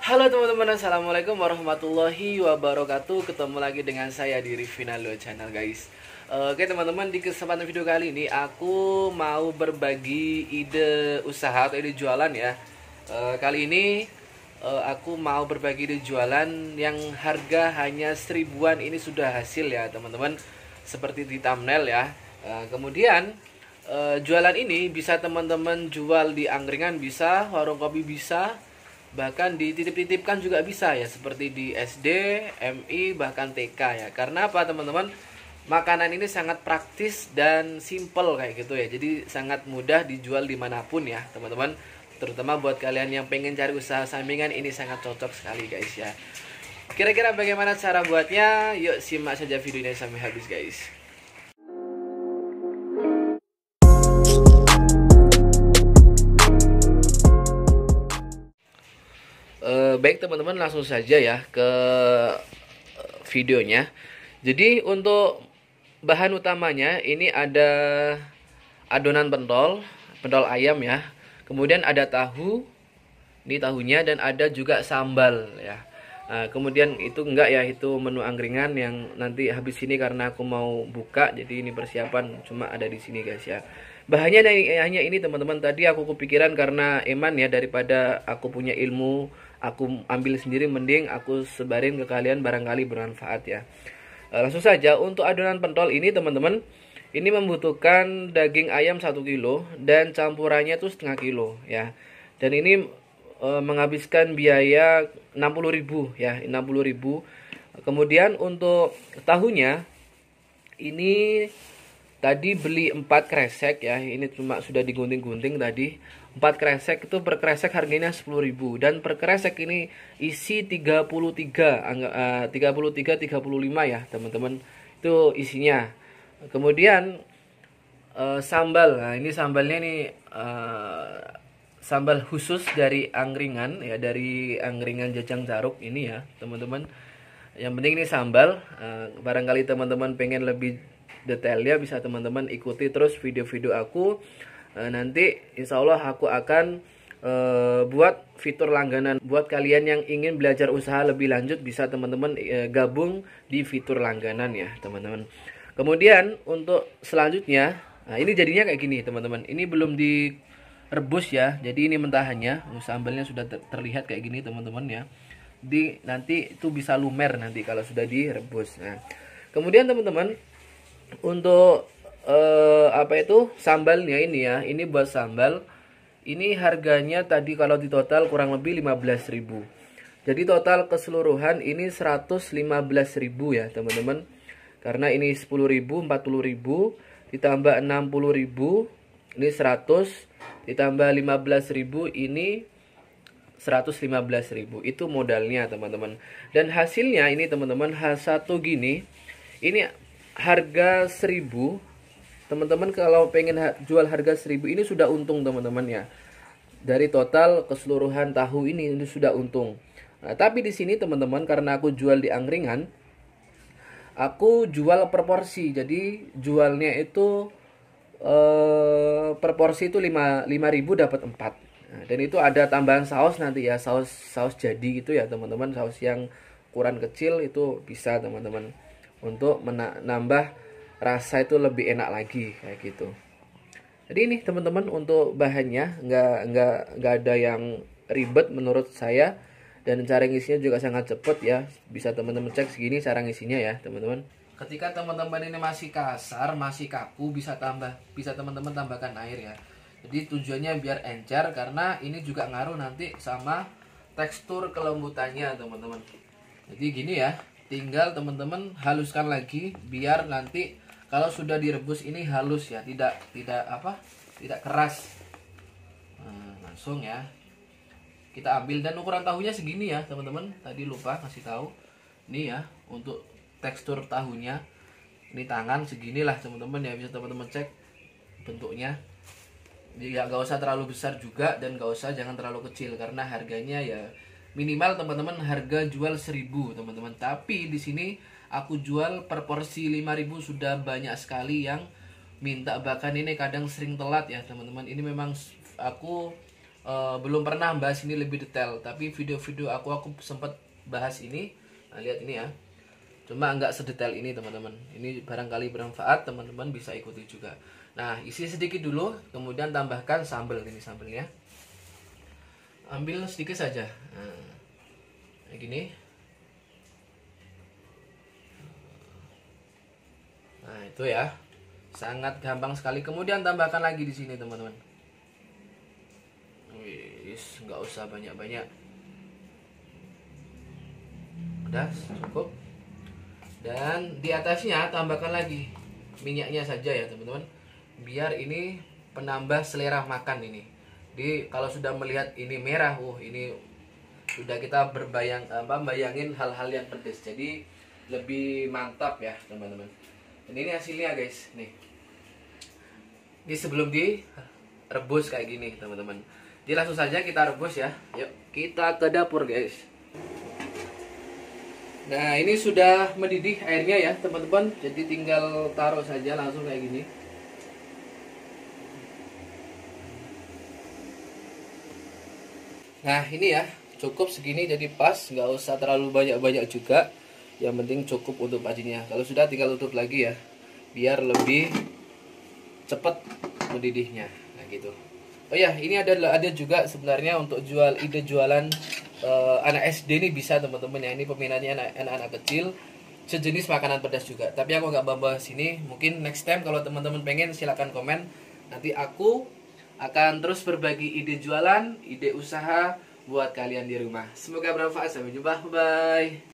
Halo teman-teman, assalamualaikum warahmatullahi wabarakatuh. Ketemu lagi dengan saya di Rivinalo Channel guys. Oke teman-teman, di kesempatan video kali ini aku mau berbagi ide usaha atau ide jualan ya. Kali ini aku mau berbagi ide jualan yang harga hanya seribuan. Ini sudah hasil ya teman-teman, seperti di thumbnail ya. Kemudian jualan ini bisa teman-teman jual di angkringan, bisa warung kopi, bisa bahkan dititip-titipkan juga bisa ya, seperti di SD, MI, bahkan TK ya. Karena apa teman-teman? Makanan ini sangat praktis dan simple kayak gitu ya. Jadi sangat mudah dijual dimanapun ya teman-teman. Terutama buat kalian yang pengen cari usaha sampingan, ini sangat cocok sekali guys ya. Kira-kira bagaimana cara buatnya? Yuk simak saja videonya sampai habis guys. Baik teman-teman, langsung saja ya ke videonya. Jadi untuk bahan utamanya ini ada adonan pentol ayam ya. Kemudian ada tahu, ini tahunya, dan ada juga sambal ya. Nah, kemudian itu enggak ya, itu menu angkringan yang nanti habis ini karena aku mau buka, jadi ini persiapan cuma ada di sini guys ya. Bahannya hanya ini teman-teman. Tadi aku kepikiran karena eman ya, daripada aku punya ilmu aku ambil sendiri, mending aku sebarin ke kalian, barangkali bermanfaat ya. Langsung saja untuk adonan pentol ini teman-teman, ini membutuhkan daging ayam 1 kilo dan campurannya tuh setengah kilo ya. Dan ini menghabiskan biaya 60.000 ya, 60.000. Kemudian untuk tahunya ini tadi beli 4 kresek ya, ini cuma sudah digunting-gunting tadi. 4 kresek itu per kresek harganya 10.000, dan per kresek ini isi 33 35 ya teman-teman, itu isinya. Kemudian sambal. Nah, ini sambalnya nih sambal khusus dari angkringan ya, dari angkringan Jajang Jaruk ini ya teman-teman. Yang penting ini sambal. Barangkali teman-teman pengen lebih detailnya, bisa teman-teman ikuti terus video-video aku. Nanti insya Allah aku akan buat fitur langganan. Buat kalian yang ingin belajar usaha lebih lanjut, bisa teman-teman gabung di fitur langganan ya teman-teman. Kemudian untuk selanjutnya, nah ini jadinya kayak gini teman-teman. Ini belum direbus ya, jadi ini mentahannya. Sambalnya sudah terlihat kayak gini teman-teman ya. Nanti itu bisa lumer nanti kalau sudah direbus. Nah, kemudian teman-teman untuk sambalnya ini ya, ini buat sambal ini harganya tadi kalau di total kurang lebih 15.000. Jadi total keseluruhan ini 115.000 ya teman-teman. Karena ini 10.000, 40.000 ditambah 60.000, ini 100 ditambah 15.000, ini 115.000. Itu modalnya teman-teman. Dan hasilnya ini teman-teman, H1 gini, ini harga 1.000. Teman-teman kalau pengen jual harga 1.000 ini sudah untung teman-teman ya. Dari total keseluruhan tahu ini sudah untung. Nah, tapi di sini teman-teman, karena aku jual di angkringan, aku jual per porsi. Jadi jualnya itu per porsi itu 5.000 dapat 4. Nah, dan itu ada tambahan saus nanti ya, saus jadi gitu ya teman-teman. Saus yang ukuran kecil itu bisa teman-teman, untuk menambah rasa itu lebih enak lagi kayak gitu. Jadi ini teman-teman untuk bahannya nggak ada yang ribet menurut saya, dan cara ngisinya juga sangat cepet ya. Bisa teman-teman cek segini cara ngisinya ya teman-teman. Ketika teman-teman ini masih kasar, masih kaku, bisa teman-teman tambahkan air ya. Jadi tujuannya biar encer, karena ini juga ngaruh nanti sama tekstur kelembutannya teman-teman. Jadi gini ya, tinggal teman-teman haluskan lagi biar nanti kalau sudah direbus ini halus ya, tidak keras. Nah, langsung ya kita ambil, dan ukuran tahunya segini ya teman-teman. Tadi lupa kasih tahu. Ini ya untuk tekstur tahunya, ini tangan seginilah teman-teman ya, bisa teman-teman cek bentuknya. Ya gak usah terlalu besar juga, dan jangan terlalu kecil, karena harganya ya minimal teman-teman harga jual 1.000 teman-teman. Tapi di sini aku jual per porsi 5.000, sudah banyak sekali yang minta, bahkan ini kadang sering telat ya teman-teman. Ini memang aku belum pernah bahas ini lebih detail, tapi video-video aku sempat bahas ini. Nah, lihat ini ya, cuma nggak sedetail ini teman-teman. Ini barangkali bermanfaat, teman-teman bisa ikuti juga. Nah, isi sedikit dulu, kemudian tambahkan sambal. Ini sambelnya, ambil sedikit saja. Nah, kayak gini. Nah, itu ya, sangat gampang sekali. Kemudian tambahkan lagi di sini teman-teman. Wis, nggak usah banyak-banyak, udah cukup. Dan di atasnya tambahkan lagi minyaknya saja ya teman-teman, biar ini penambah selera makan ini. Jadi kalau sudah melihat ini merah, ini sudah kita bayangin hal-hal yang pedas, jadi lebih mantap ya teman-teman. Dan ini hasilnya guys, nih. Ini sebelum direbus kayak gini teman-teman. Jadi langsung saja kita rebus ya. Yuk kita ke dapur guys. Nah, ini sudah mendidih airnya ya teman-teman. Jadi tinggal taruh saja langsung kayak gini. Nah, ini ya, cukup segini jadi pas, nggak usah terlalu banyak-banyak juga. Yang penting cukup untuk pancinya. Kalau sudah tinggal tutup lagi ya, biar lebih cepat mendidihnya. Nah, gitu. Oh ya, ini ada juga sebenarnya untuk ide jualan anak SD ini bisa teman-teman ya. Ini peminatnya anak-anak kecil, sejenis makanan pedas juga. Tapi aku nggak bahas ini. Mungkin next time kalau teman-teman pengen silahkan komen. Nanti aku akan terus berbagi ide jualan, ide usaha buat kalian di rumah. Semoga bermanfaat. Sampai jumpa. Bye.